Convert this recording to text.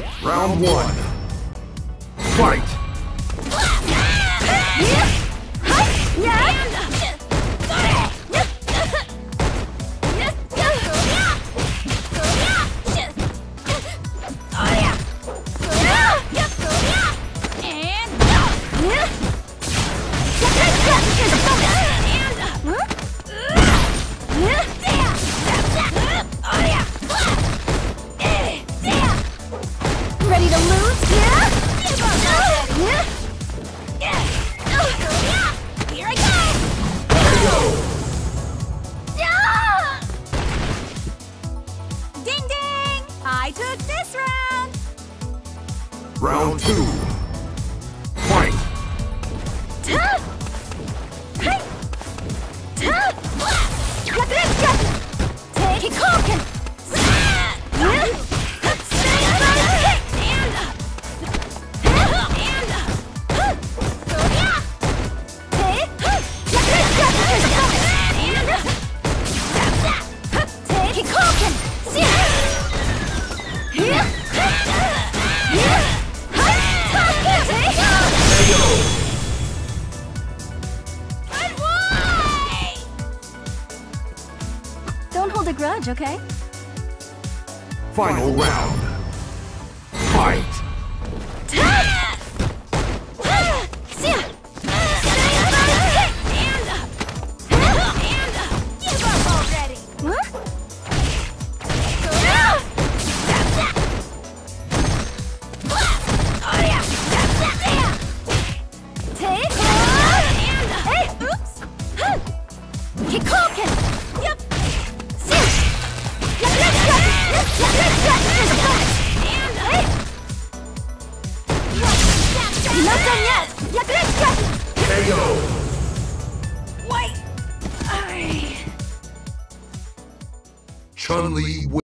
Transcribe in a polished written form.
Round one. Fight! Ready to lose? Yeah? Here I go! Ding ding! I took this round! Round two. Fight! Take Hawken! Don't hold a grudge, okay? Final round. Fight! Not done yet! KO! Wait! Chun-Li